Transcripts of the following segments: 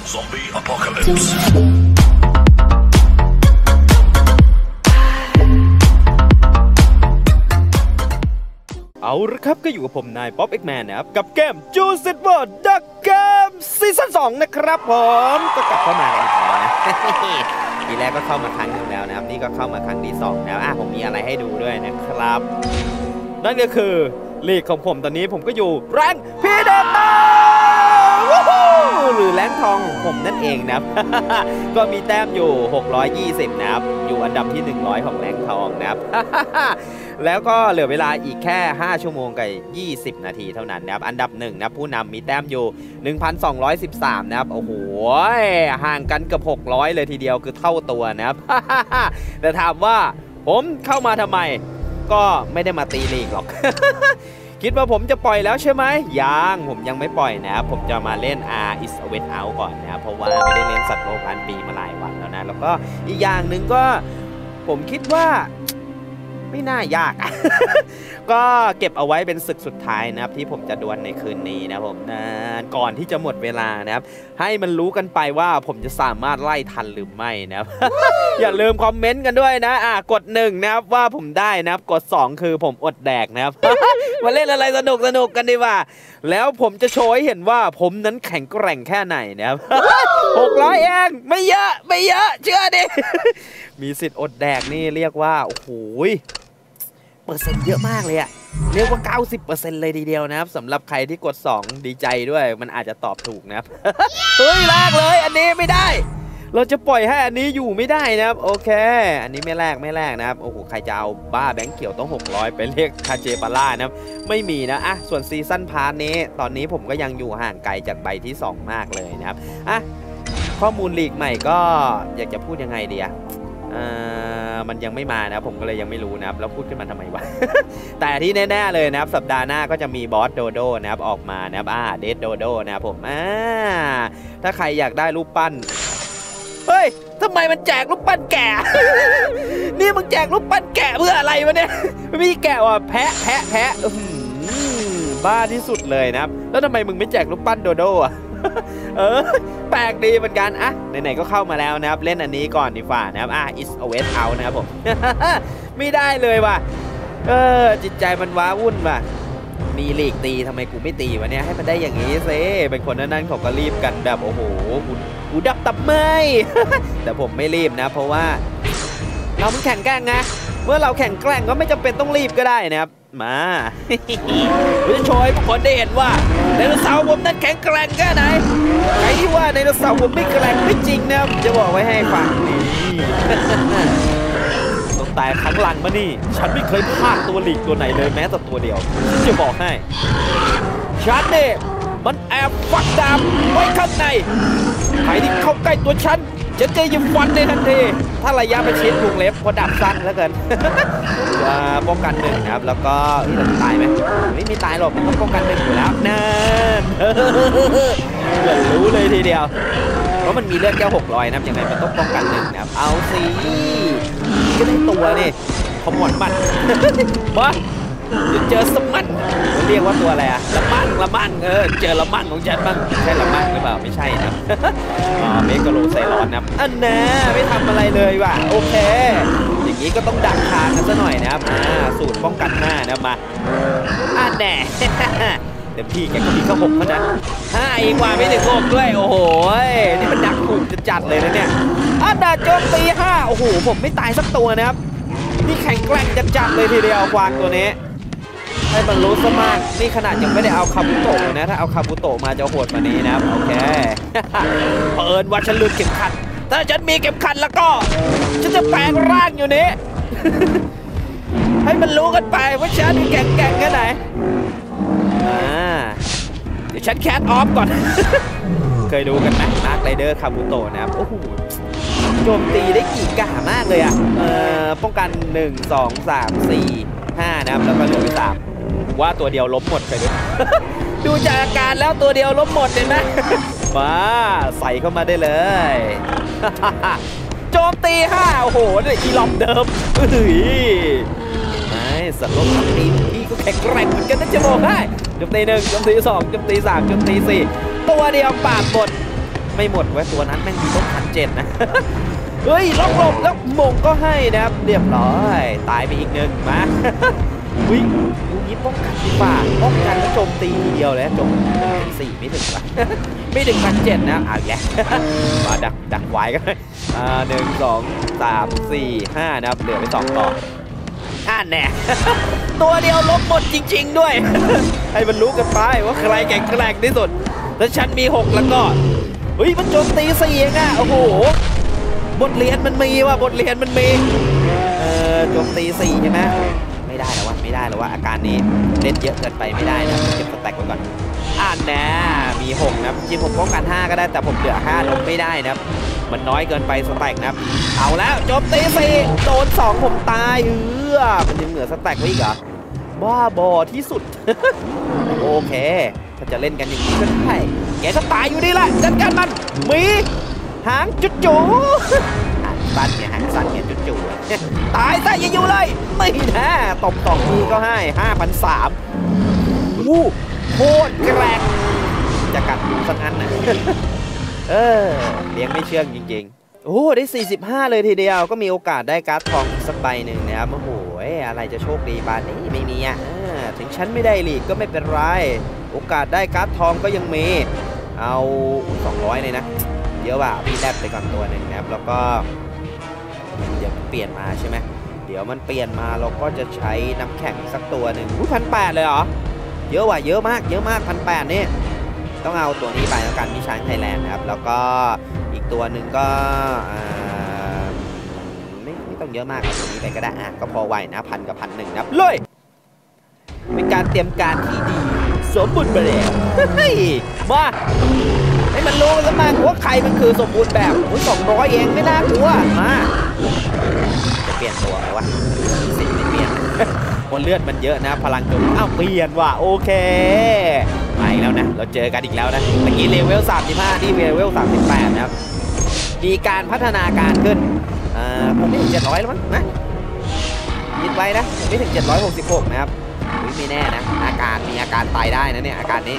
Zombie Apocalypse เอาละครับก็อยู่กับผมนายป๊อปเอ็กแมนนะครับกับเกมจูซิตวอร์ดักเกมซีซั่น2นะครับผมก็กลับเข้ามากันอีกแล้วนะ ทีแรกก็เข้ามาครั้งนึงแล้วนะครับนี่ก็เข้ามาครั้งที่2แล้วผมมีอะไรให้ดูด้วยนะครับนั่นก็คือลีกของผมตอนนี้ผมก็อยู่แรงพีเดเตอร์หรือแรงทองของผมนั่นเองนะครับ ก็มีแต้มอยู่620นะครับอยู่อันดับที่100ของแรงทองนะครับ แล้วก็เหลือเวลาอีกแค่5ชั่วโมงกับ20นาทีเท่านั้นนะครับอันดับ1นะผู้นำมีแต้มอยู่ 1,213 นะครับโอ้โหห่างกันเกือบ600เลยทีเดียวคือเท่าตัวนะครับ แต่ถามว่าผมเข้ามาทำไมก็ไม่ได้มาตีลีกหรอก คิดว่าผมจะปล่อยแล้วใช่ไหมผมยังไม่ปล่อยนะครับผมจะมาเล่น is a wet out ก่อนนะครับเพราะว่าไม่ได้เล่นสัตว์โลกพันปีมาหลายวันแล้วนะแล้วก็อีกอย่างหนึ่งก็ผมคิดว่าไม่น่ายาก ก็เก็บเอาไว้เป็นศึกสุดท้ายนะครับที่ผมจะดวลในคืนนี้นะผมก่อนที่จะหมดเวลานะครับให้มันรู้กันไปว่าผมจะสามารถไล่ทันหรือไม่นะครับ อย่าลืมคอมเมนต์กันด้วยนะกด1นะครับว่าผมได้นะครับกด2คือผมอดแดกนะครับ มาเล่นอะไรสนุกกันดีกว่าแล้วผมจะโชว์ให้เห็นว่าผมนั้นแข็งแกร่งแค่ไหนนะครับ 600 เองไม่เยอะเชื่อดิ มีสิทธิ์อดแดกนี่เรียกว่าโอ้โหเปอร์เซ็นต์เยอะมากเลยอะเรียกว่า 90% เลยทีเดียวนะครับสำหรับใครที่กด2ดีใจด้วยมันอาจจะตอบถูกนะครับ เฮ้ยแลกเลยอันนี้ไม่ได้เราจะปล่อยให้อันนี้อยู่ไม่ได้นะครับโอเคอันนี้ไม่แลกนะครับโอ้โหใครจะเอาบ้าแบงค์เขียวต้อง600ไปเรียกคาเจปาร่านะครับไม่มีนะส่วนซีซั่นพาร์ทนี้ตอนนี้ผมก็ยังอยู่ห่างไกลจากใบที่2มากเลยนะครับข้อมูลลีกใหม่ก็อยากจะพูดยังไงดีมันยังไม่มานะผมก็เลยยังไม่รู้นะครับแล้วพูดขึ้นมาทำไมวะ แต่ที่แน่ๆเลยนะครับสัปดาห์หน้าก็จะมีบอสโดโดนะครับออกมานะครับเดดโดโดนะครับผมถ้าใครอยากได้รูปปั้นเฮ้ยทำไมมันแจกรูปปั้นแกะ นี่มึงแจกรูปปั้นแกะเพื่ออะไรวะเนี่ยมีแกะว่ะแพะบ้าที่สุดเลยนะครับแล้วทำไมมึงไม่แจกรูปปั้นโดโดแปลกดีเหมือนกันไหนๆก็เข้ามาแล้วนะครับเล่นอันนี้ก่อนดีกว่านะครับis a wet out นะครับผม ไม่ได้เลยว่ะจิตใจมันว้าวุ่นว่ะมีลีกตีทำไมกูไม่ตีวะเนี่ยให้มันได้อย่างนี้ซิเป็นคนนั้นเขาก็รีบกันแบบโอ้โหกูดับตับไม่ แต่ผมไม่รีบนะเพราะว่าเรามันแข่งแกร่งไงเมื่อเราแข่งแกร่งก็ไม่จำเป็นต้องรีบก็ได้นะครับมาผมจะโชว์ให้ทุกคนได้เห็นว่าไดโนเสาร์ผมนั้นแข็งแกร่งแค่ไหนใครที่ว่าไดโนเสาร์ผมไม่แกร่งไม่จริงนะจะบอกไว้ให้ฟังนี่ ต้องตายครั้งหลังมานี่ฉันไม่เคยพลาดตัวลีกตัวไหนเลยแม้แต่ตัวเดียวจะบอกให้ฉันเนี่ยมันแอบฝังดาบไว้ข้างในใครที่เข้าใกล้ตัวฉันจะยิงฟันในทันทีถ้าระยะประชิดวงเล็บพอดับสั้นแล้วเกิน ป้องกัน1นะครับแล้วก็จะตายไหมไม่มีตายหรอกมันต้องป้องกัน1อยู่แล้วนั่นเหมือนรู้เลยทีเดียวเพราะมันมีเลือดแค่600นะครับยังไงมันต้องป้องกัน1นะครับเอาสิก็ได้ตัวนี่ขมวดมันมาเจอสมันเรียกว่าตัวอะไรละมั่งเจอละมั่งของฉันบ้างใช่ละมั่งหรือเปล่าไม่ใช่นะเมกะโลไซรอนนะไม่ทำอะไรเลยว่ะโอเคอย่างนี้ก็ต้องดักทางกันซะหน่อยนะครับสูตรป้องกันหน้านะมาแน่เต็มที่แกก็มีแค่6เท่านั้นอีกว่าไม่ถึง6ด้วยโอ้โหนี่มันดักถูกจะจัดเลยนะเนี่ยดาโจมตี5โอ้โหผมไม่ตายสักตัวนะครับนี่แข็งแกร่งจัดเลยทีเดียวควางตัวนี้ให้มันรู้ซะมากนี่ขนาดยังไม่ได้เอาคาบุโตะนะถ้าเอาคาบุโตะมาจะโหดกว่านี้นะครับโอเค เปิดว่าฉันลืมเข็มขัดถ้าฉันมีเข็มขัดแล้วก็ฉันจะแปลงร่างอยู่นี้ ให้มันรู้กันไปว่าฉันแก่งแค่ไหนเดี๋ยวฉันแคทออฟก่อน เคยดูกันไหมมาร์คไรเดอร์คาบุโตะนะครับโอ้โหโจมตีได้กี่กามากเลยป้องกัน1 2 3 4 5นะครับแล้วก็เหลือที่3ว่าตัวเดียวล้มหมดไปด้วย ดูจากอาการแล้วตัวเดียวล้มหมดเห็นไหม มาใส่เข้ามาได้เลย โจมตี5โอ้โหนี่อีลอมเดิมสัตว์โลกทั้งทีมพี่ก็แข็งแกร่งเหมือนกันนะจะบอกให้โจมตี1โจมตี2โจมตี3โจมตี4ตัวเดียวปาดหมดไม่หมดไว้ตัวนั้นแม่งมีต้อง1,700นะเฮ้ยล็อกหลบแล้วมงก็ให้นะครับเรียบร้อยตายไปอีกหนึ่งมาอุ้ยลูกนี้ป้องกันดีกว่าป้องกันแล้วโจมตีทีเดียวเลยโจม4ไม่ถึงวะไม่ถึง1,700นะเอาแกมาดักไว้กัน1 2 3 4 5นะครับเหลือไป2ต่อแน่ตัวเดียวลบหมดจริงๆด้วยให้มันรู้กันไปว่าใครแข็งแกร่งที่สุดถ้าฉันมี6แล้วก็เฮ้ยมันโจมตี4เองอ่ะโอ้โหบทเรียนมันมีว่ะบทเรียนมันมีโจมตี4ใช่ไหมไม่ได้แล้ววะอาการนี้เล่นเยอะเกินไปไม่ได้นะเก็บสแต็กไว้ก่อนแน่มี6นะจริงผมป้องกัน5ก็ได้แต่ผมเหลือ5ลบไม่ได้นะมันน้อยเกินไปสแต็กนะเอาแล้วโจมตี4โดน2ผมตายมันยังเหลือสแต็กไว้อีกเหรอบ้าบอที่สุด โอเคถ้าจะเล่นกันอย่างนี้ก็ได้แกก็ตายอยู่ดีแหละจัดการมันมีหางจุดจูหางสั้นเนี่ยจุดจูตายซะอย่าอยู่เลยไม่แน่ตบ2ทีก็ให้5,300โคตรแกร่งจะกัดดูสักอันนะเลี้ยงไม่เชื่องจริงๆโอ้ได้45เลยทีเดียวก็มีโอกาสได้การ์ดทองสักใบหนึ่งนะครับโอ้โหอะไรจะโชคดีบานนี้ไม่มีถึงฉันไม่ได้ลีกก็ไม่เป็นไรโอกาสได้การ์ดทองก็ยังมีเอา200เลยนะเยอะว่ะพี่แรดไปก่อนตัวหนึ่งนะครับแล้วก็เดี๋ยวมันเปลี่ยนมาใช่ไหมเดี๋ยวมันเปลี่ยนมาเราก็จะใช้น้ำแข็งสักตัวหนึ่ง1,800เลยเหรอเยอะว่ะเยอะมาก1,800นี่ต้องเอาตัวนี้ไปแล้วกันมีช้างไทยแลนด์นะครับแล้วก็อีกตัวหนึ่งก็ไม่ต้องเยอะมากเอาตัวนี้ไปก็ได้ก็พอไหวนะ1,000 กับ 1,100นะครับเลยเป็นการเตรียมการที่ดีสมบูรณ์แบบมาให้มันรู้กันมาว่าใครมันคือสมบูรณ์แบบ200เองไม่น่ากลัวมาจะเปลี่ยนตัวไหมวะสิไม่เปลี่ยนคนเลือดมันเยอะนะพลังโจมเปลี่ยนว่ะโอเคมาอีกแล้วนะเราเจอกันอีกแล้วนะเมื่อกี้เลเวล35ที่เลเวล38นะครับมีการพัฒนาการขึ้นผมไม่ถึง700แล้วมั้งนะยิดไว้นะไม่ถึง766นะครับไม่แน่นะมีอาการตายได้นะเนี่ยอาการนี้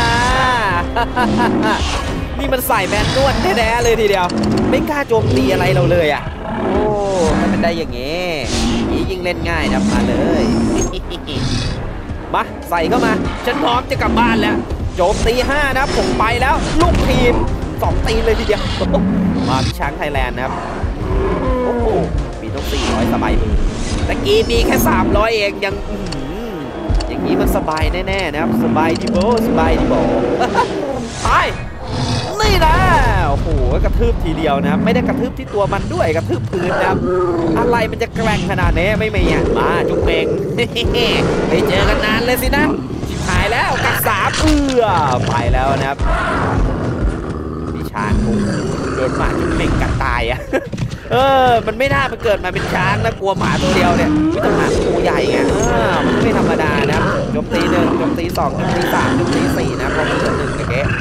นี่มันใส่แมนนวดแท้ๆเลยทีเดียวไม่กล้าโจมตีอะไรเราเลยโอ้มันเป็นได้อย่างงี้ยิ่งเล่นง่ายนะมาเลยมาใส่เข้ามาฉันพร้อมจะกลับบ้านแล้วโจมตี5นะผมไปแล้วลูกทีม2ตีเลยทีเดียวมาพี่ช้างไทยแลนด์นะครับโอ้โหมีต้อง400สบายมือตะกี้มีแค่300เองยังอย่างนี้มันสบายแน่ๆนะครับสบายดีโบไปนี่นะโอ้โหกระทืบทีเดียวนะครับไม่ได้กระทืบที่ตัวมันด้วยกระทืบพื้นนะครับอะไรมันจะแกร่งขนาดนี้ไม่มีมาจุกเมงไปเจอกันนานเลยสินะชิบหายแล้วกัก3ไปแล้วนะครับพี่ช้างโดนหมาจุกเมงกัดตายมันไม่น่าไปเกิดมาเป็นช้างนะกลัวหมาตัวเดียวเนี่ยไม่ต้องหมาตัวใหญ่ไงมันไม่ธรรมดานะโจมตี1โจมตี2โจมตี3โจมตี4นะพอมันเหลือ1เก๊ะ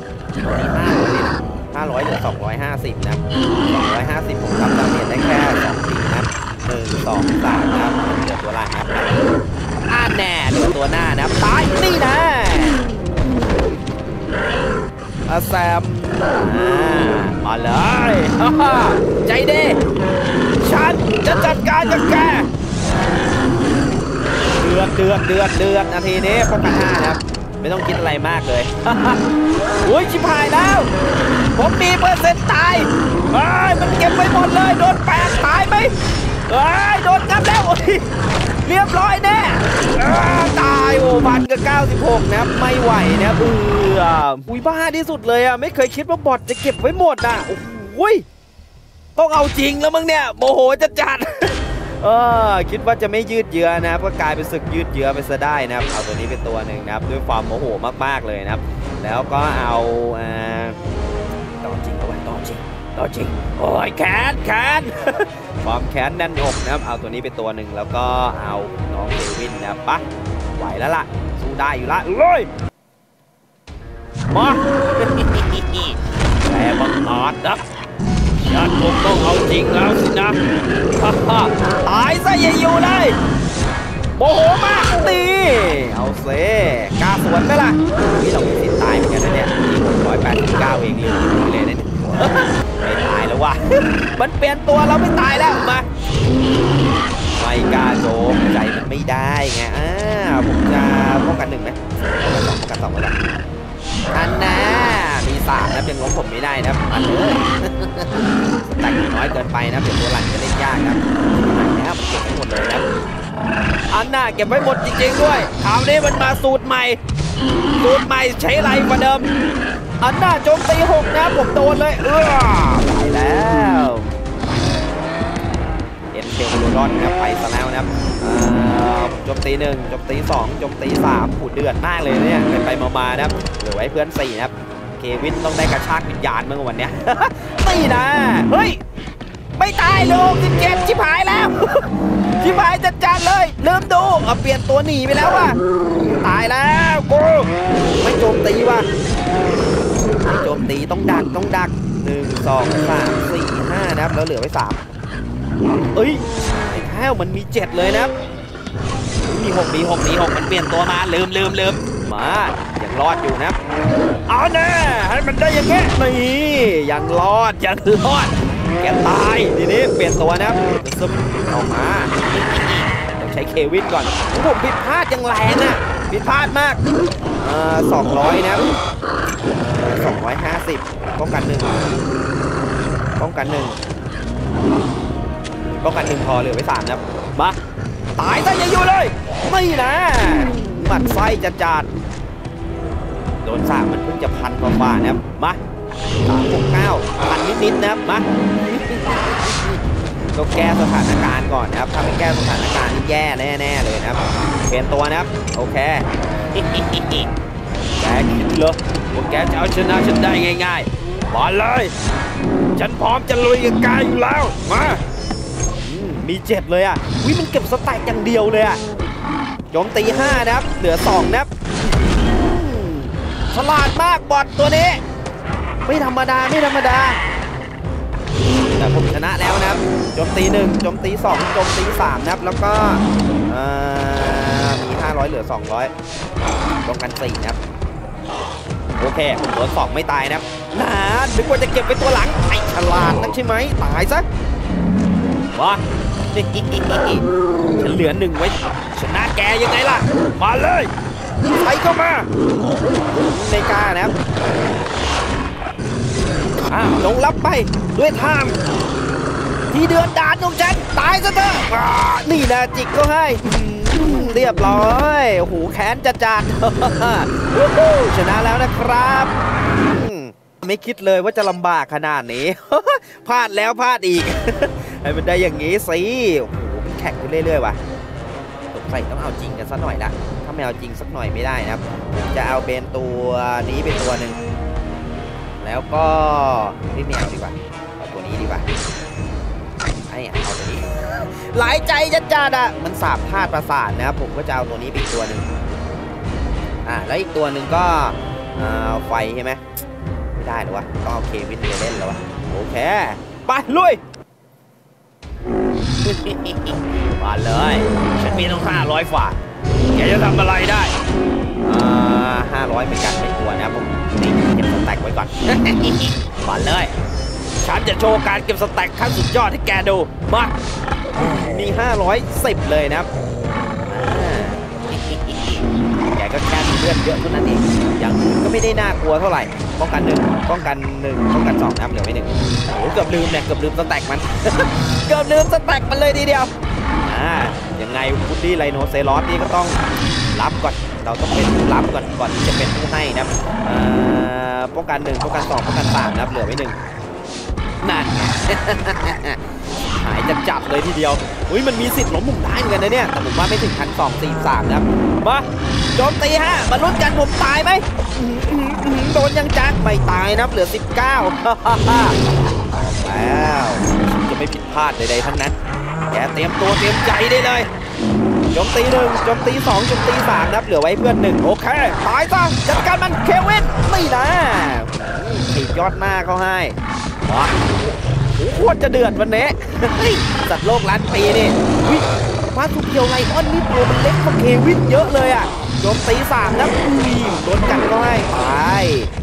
500เหลือ250นะ250ผมรับดาเมจได้แค่2ทีนะ1 2 3นะครับเหลือตัวล่างนะครับแน่เหลือตัวหน้านะตายนี่นะแซมมาเลยใจดีฉันจะจัดการกับแกเดือดนาทีนี้ป้องกัน5นะครับไม่ต้องคิดอะไรมากเลยอุ้ยชิบหายแล้วผมมีเปอร์เซ็นต์ตายมันเก็บไว้หมดเลยโดนแปดตายไหมโดนงับแล้วเรียบร้อยแน่ตาย1,000 กับ 96นะครับไม่ไหวนะอุ้ยบ้าที่สุดเลยไม่เคยคิดว่าบอทจะเก็บไว้หมดโอ้ยต้องเอาจริงแล้วมึงเนี่ยโมโหจะจัดคิดว่าจะไม่ยืดเยื้อนะครับก็กลายเป็นศึกยืดเยื้อไปซะได้นะครับเอาตัวนี้เป็นตัวหนึ่งนะครับด้วยความโมโหมากๆเลยนะครับแล้วก็เอาต่อจริงเอาไว้ต่อจริงโอ้ยแขนความแขนแน่นอกนะครับเอาตัวนี้เป็นตัวหนึ่งแล้วก็เอาน้องเดวินนะครับปะไหวแล้วล่ะสู้ได้อยู่ละเลยมาแต่บังอาจนะฉันคงต้องเอาจริงแล้วสินะตายซะอย่าอยู่เลยโมโหมากนี่เอาเซกล้าสวนไหมล่ะนี่เรามีสิทธิ์ตายเหมือนกันนะเนี่ย189เองลืมเลยนะไม่ตายแล้วว่ะมันเปลี่ยนตัวเราไม่ตายแล้วมาไม่กล้าโจมใจมันไม่ได้ไงผมจะป้องกัน1ไหมป้องกัน2ก็ได้อันน่ะมี3นะยังล้มผมไม่ได้นะอันเลยแต่น้อยเกินไปนะเดี๋ยวตัวหลังจะเล่นยากนะแล้วมันเก็บให้หมดเลยนะอันน่ะเก็บไว้หมดจริงๆด้วยคราวนี้มันมาสูตรใหม่ใช้ไรกว่าเดิมอันน่ะโจมตี6นะผมโดนเลยไปแล้วเอ็นเทลโรดอนนะไปซะแล้วนะโจมตี1โจมตี2โจมตี3ผูดเดือดมากเลยเนี่ยไปมานะเหลือไว้เพื่อน4นะครับเควินต้องได้กระชากวิญญาณเมื่อวันเนี้ยนี่นะเฮ้ยไม่ตายเลย17ชิบหายแล้วชิบหายจัดเลยลืมดูเปลี่ยนตัวหนีไปแล้วว่ะตายแล้วกูไม่โจมตีว่ะไม่โจมตีต้องดัก1 2 3 4 5นะครับแล้วเหลือไว้3เอ้ยไอ้แค่มันมี7เลยนะมี6มันเปลี่ยนตัวมาลืมมายังรอดอยู่นะเอาแน่ให้มันได้อย่างเงี้ยนี่ยังรอดแกตายทีนี้เปลี่ยนตัวนะซึมออกมาต้องใช้เควินก่อนผมผิดพลาดยังแรงอ่ะผิดพลาดมาก200นะ250ป้องกัน1พอเหลือไว้3นะมาตายซะอย่าอยู่เลยไม่นะหมัดไส้จัดโดน3มันเพิ่งจะ1,000 กว่านะครับมา369 1,000 นิดนะครับมาต้องแก้สถานการณ์ก่อนนะครับถ้าไม่แก้สถานการณ์นี่แย่แน่เลยนะครับเปลี่ยนตัวนะครับโอเคแกคิดเหรอว่าแกจะเอาชนะฉันได้ง่ายๆมาเลยฉันพร้อมจะลุยกับแกอยู่แล้วมามี7เลยอ่ะวิมันเก็บสแต็กอย่างเดียวเลยอ่ะโจมตี5นะครับเหลือ2นะครับฉลาดมากบอทตัวนี้ไม่ธรรมดาแต่ผมชนะแล้วนะครับโจมตี1โจมตี2โจมตี3นะครับแล้วก็มี500เหลือ200ป้องกัน4นะครับโอเคผมโดน2ไม่ตายนะครับนึกว่าจะเก็บไปตัวหลังไอ้ฉลาดนักใช่ไหมตายซะมาฉันเหลือ1ไว้ชนะแกยังไงล่ะมาเลยใส่เข้ามาในกานะครับลงรับไปด้วยท่ามที่เดือดดาลของฉันตายซะเถอะนี่นะจิกก็ให้เรียบร้อยโอ้โหแค้นจัดชนะแล้วนะครับไม่คิดเลยว่าจะลำบากขนาดนี้พลาดแล้วพลาดอีกให้มันได้อย่างนี้สิโอ้โหมันแข่งขึ้นเรื่อยๆว่ะสงสัยต้องเอาจริงกันสักหน่อยละถ้าไม่เอาจริงสักหน่อยไม่ได้นะครับจะเอาเป็นตัวนี้เป็นตัวหนึ่งแล้วก็ไม่เอาดีกว่าเอาตัวนี้ดีกว่าเอาตัวนี้หลายใจจัดมันสาบธาตุประสาทนะครับผมก็จะเอาตัวนี้เป็นตัวหนึ่งแล้วอีกตัวหนึ่งก็ไฟใช่ไหมไม่ได้หรอวะต้องเอาเควินไปเล่นแล้ววะโอเคไปลุยมาเลยฉันมีต้อง500ฝ่าแกจะทำอะไรได้500เป็นการเป็นตัวนะผมนี่เก็บสแต็กไว้ก่อนมาเลยฉันจะโชว์การเก็บสแต็กขั้นสุดยอดให้แกดูมามี510เลยนะครับแกก็แค่เลือดเยอะเท่านั้นเองอย่างอื่นก็ไม่ได้น่ากลัวเท่าไหร่ป้องกัน1ป้องกัน2นะครับเหลือไว้1โอ้เกือบลืมเนี่ยเกือบลืมสแต็กมันเกือบลืมสแต็กมันเลยทีเดียวยังไงวูดดี้ไลโนเซรอสนี่ก็ต้องรับก่อนเราต้องเป็นผู้รับก่อนที่จะเป็นผู้ให้นะครับป้องกัน1ป้องกัน2ป้องกัน3นะครับเหลือไว้1นั่นไงหายจับเลยทีเดียวมันมีสิทธิ์ล้มผมได้เหมือนกันนะเนี่ยแต่ผมว่าไม่ถึง1,243นะครับมาโจมตี5มาลุ้นกันผมตายไหมโดนยังจังไม่ตายนะเหลือ19แล้วจะไม่ผิดพลาดใดๆทั้งนั้นแกเตรียมตัวเตรียมใจได้เลยโจมตี1โจมตี2โจมตี3นะครับเหลือไว้เพื่อน1โอเคตายซะจัดการมันเควินไม่นะถีบยอดหน้าเขาให้โคตรจะเดือดวันนี้สัตว์โลกล้านปีนี่มาสุเพียวไลออนนี่ตัวมันเล็กกว่าเควินเยอะเลยอ่ะโจมตี3นะโดนกัดก็ให้ตาย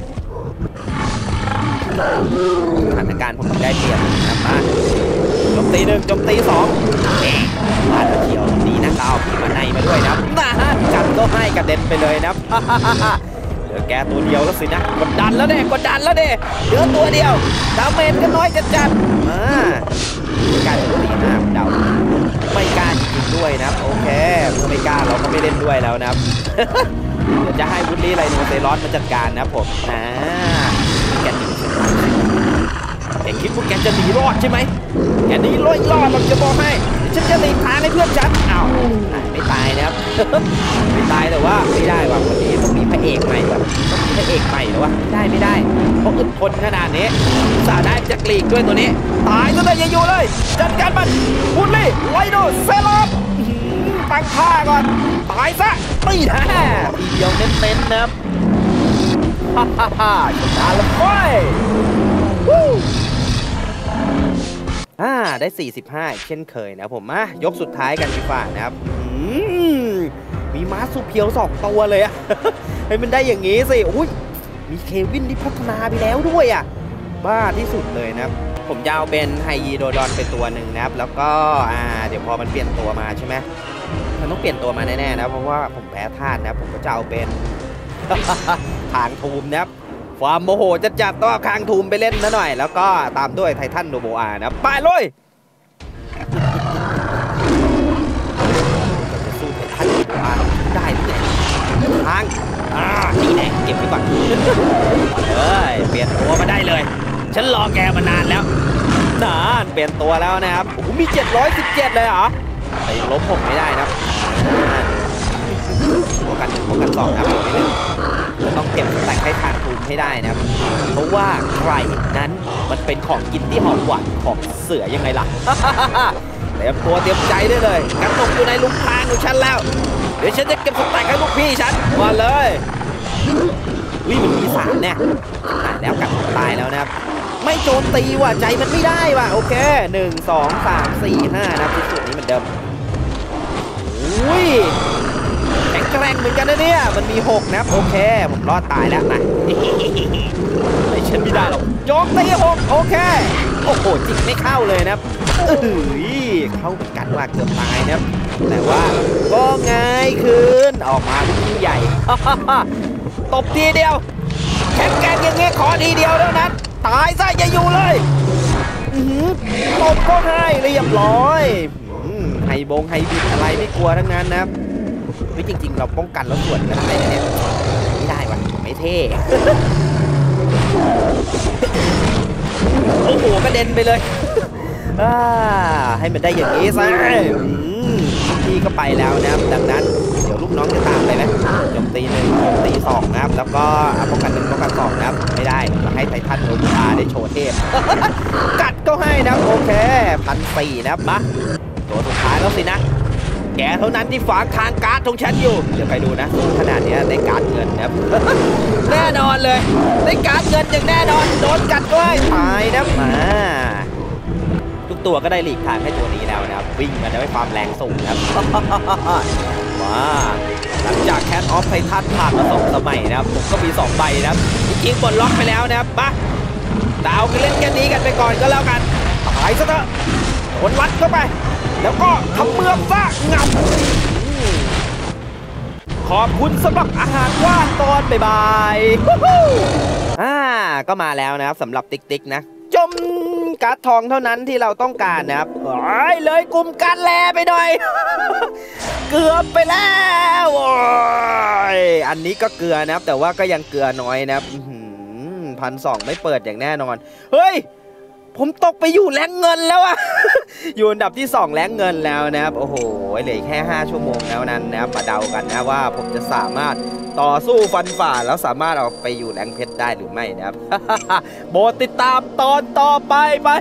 สถานการณ์ผมได้เปรียบนะครับมาโจมตี1โจมตี2มาเขียวดีนะเราเอาพี่มาในมาด้วยนะกัดก็ให้กระเด็นไปเลยนะเหลือแกตัวเดียวแล้วสินะกดดันแล้วเด้กดดันแล้วเด้เหลือตัวเดียวดาเมจก็น้อยจัดการตีหน้าเดาไม่กล้าจริงด้วยนะโอเคไม่กล้าเราก็ไม่เล่นด้วยแล้วนะเดี๋ยวจะให้วุฒิไรโนเซรอสมาจัดการนะผมแกคิดว่าแกจะหนีรอดใช่ไหมแกหนีรอดเราจะบอกให้ฉันจะหลีกทางให้เพื่อนฉันอ้าวไม่ตายนะครับไม่ตายแต่ว่าไม่ได้ว่ะวันนี้ต้องมีพระเอกใหม่แบบต้องมีพระเอกใหม่หรอวะไม่ได้เพราะอึดทนขนาดนี้สาได้จากลีกด้วยตัวนี้ตายซะเลยอย่าอยู่เลยจัดการมันวุฒิไรโนเซรอสตั้งท่าก่อนตายซะตีแท้ทีเดียวเน้นๆนะครับชนะแล้วเว้ยได้45เช่นเคยนะผมยกสุดท้ายกันดีกว่านะครับมีม้าสุเพียว2ตัวเลยอะให้มันได้อย่างงี้สิอุ้ยมีเควินที่พัฒนาไปแล้วด้วยอะบ้าที่สุดเลยนะครับผมจะเอาเป็นไฮยีโดดอนเป็นตัวหนึ่งนะครับแล้วก็เดี๋ยวพอมันเปลี่ยนตัวมาใช่ไหมมันต้องเปลี่ยนตัวมาแน่ๆนะเพราะว่าผมแพ้ธาตุนะผมก็จะเอาเป็นทางทูมนะครับความโมโหจัดต้องเอาคางทูมไปเล่นนะหน่อยแล้วก็ตามด้วยไททันโนโบอานะไปเลยจะสู้ไททันโนโบอาได้หรือไงทางนี่แน่เก็บไว้ก่อนเปลี่ยนตัวมาได้เลยฉันรอแกมานานแล้วเปลี่ยนตัวแล้วนะครับโอ้โหมี717เลยเหรอไอ้ลบผมไม่ได้นะป้องกัน1ป้องกัน2นะผมไม่เล่นจะต้องเก็บแต่งให้ทางทูมให้ได้นะครับเพราะว่าใครนั้นมันเป็นของกินที่หอมหวานของเสือยังไงล่ะเตรียมตัวเตรียมใจได้เลยกันตกอยู่ในลุมพรางของฉันแล้วเดี๋ยวฉันจะเก็บสแต็กให้ลูกพี่ฉันมาเลยมันมี3เนี่ยแล้วกัดตายแล้วนะครับไม่โจมตีว่ะใจมันไม่ได้ว่ะโอเค1 2 3 4 5นะที่สุดนี้เหมือนเดิมแข็งแกร่งเหมือนกันนะเนี่ยมันมี6นะโอเคผมรอดตายแล้วนะไม่ฉันไม่ได้หรอกโจมตี6โอเคโอ้โหจิกไม่เข้าเลยนะเข้าเหมือนกันว่าเกือบตายนะแต่ว่าก็ง่ายขึ้นออกมาที่ใหญ่ตบทีเดียวแข็งแกร่งอย่างเงี้ยขอทีเดียวเท่านั้นตายซะอย่าอยู่เลยตบก็ให้เรียบร้อยไฮบิดอะไรไม่กลัวทั้งนั้นนะจริงๆเราป้องกันแล้วส่วนกันได้เนี่ยไม่ได้ว่ะไม่เท่โอ้โหกระเด็นไปเลยให้มันได้อย่างนี้ซะพี่ก็ไปแล้วนะครับดังนั้นเดี๋ยวลูกน้องจะตามไปนะโจมตี1โจมตี2นะครับแล้วก็ป้องกัน1ป้องกัน2นะครับไม่ได้ให้ไททันโนบูอาได้โชว์เทพกัดก็ให้นะโอเค1,400นะครับมาตัวสุดท้ายแล้วสินะแกเท่านั้นที่ฝากทางการ์ดของฉันอยู่เดี๋ยวไปดูนะขนาดนี้ได้การ์ดเงินนะครับแน่นอนเลยได้การ์ดเงินอย่างแน่นอนโดนกัดก็ให้ตายนะทุกตัวก็ได้หลีกทางให้ตัวนี้แล้วนะครับวิ่งมาได้ความแรงสูงนะครับมาหลังจากแคทออฟไททันผ่านมา2 สมัยนะครับผมก็มี2 ใบนะครับจริงๆปลดล็อกไปแล้วนะครับมาดาวกันเล่นแค่นี้กันไปก่อนก็แล้วกันตายซะเถอะคนวัดเข้าไปแล้วก็ทำเมืองซะงับขอบคุณสำหรับอาหารว่างตอนบ่ายก็มาแล้วนะครับสำหรับติ๊กนะจมการ์ดทองเท่านั้นที่เราต้องการนะครับเลยกลุ่มการแลไปหน่อย เกือบไปแล้วอันนี้ก็เกลือนะครับแต่ว่าก็ยังเกลือน้อยนะครับ1,200ไม่เปิดอย่างแน่นอนเฮ้ยผมตกไปอยู่แรงเงินแล้วอะอยู่อันดับที่2แรงเงินแล้วนะครับโอ้โหเหลือแค่5 ชั่วโมงแล้วนั้นนะครับมาเดากันนะว่าผมจะสามารถต่อสู้ฟันฝ่าแล้วสามารถเอาไปอยู่แรงเพชรได้หรือไม่นะครับ โปรดติดตามตอนต่อไป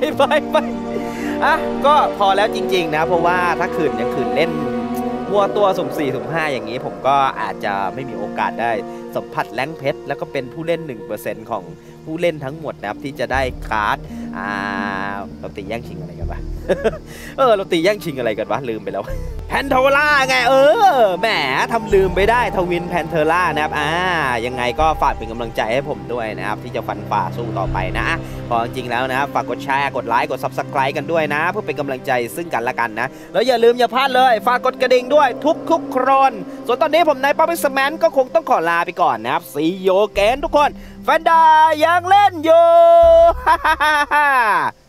ก็พอแล้วจริงๆนะเพราะว่าถ้าคืนเล่นมัวตัวสุ่ม4สุ่ม5อย่างนี้ผมก็อาจจะไม่มีโอกาสได้สัมผัสแรงเพชรแล้วก็เป็นผู้เล่น 1% ของผู้เล่นทั้งหมดนะครับที่จะได้การ์ดเราตีแย่งชิงอะไรกันวะ เราตีแย่งชิงอะไรกันวะลืมไปแล้วแพนโทล่าไงแหมทำลืมไปได้ทวินแพนเทล่านะครับยังไงก็ฝากเป็นกำลังใจให้ผมด้วยนะครับที่จะฟันฝ่าสู้ต่อไปนะพอจริงๆแล้วนะฝากกดแชร์กดไลค์กด Subscribe กันด้วยนะเพื่อเป็นกำลังใจซึ่งกันและกันนะแล้วอย่าลืมอย่าพลาดเลยฝากกดกระดิ่งด้วยทุกคนส่วนตอนนี้ผมนายป๊อปปี้สแมนก็คงต้องขอลาไปก่อนนะครับซีโยเกนทุกคนแฟนดายังเล่นอยู่